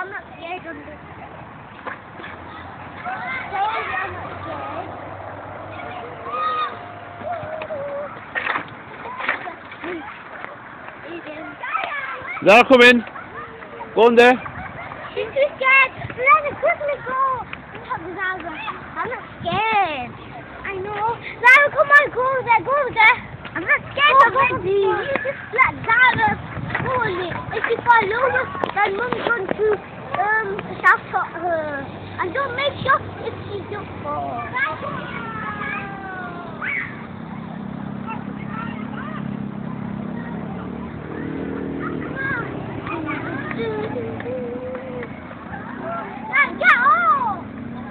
I'm not scared of this. I'm not scared. Zara, come in. Go in there. She's too scared. Let her quickly go. Zara, I'm not scared. I know. Zara, come on, go there, go there. I'm not scared of it. You just let Zara go on it. If she falls over, then Mum's going to shout at her. And don't make sure if she don't fall. Get off!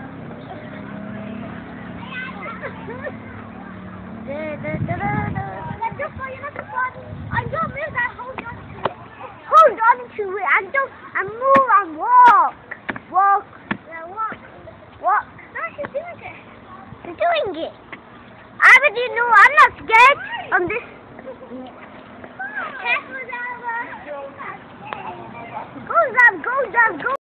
I don't move, I hold on to it. Hold on to it, and move and walk. Walk. Yeah, walk. Walk. No, she's doing it. She's doing it. I already know, I'm not scared on this. Careful, Zara. Go, Zara, go, Zara, go.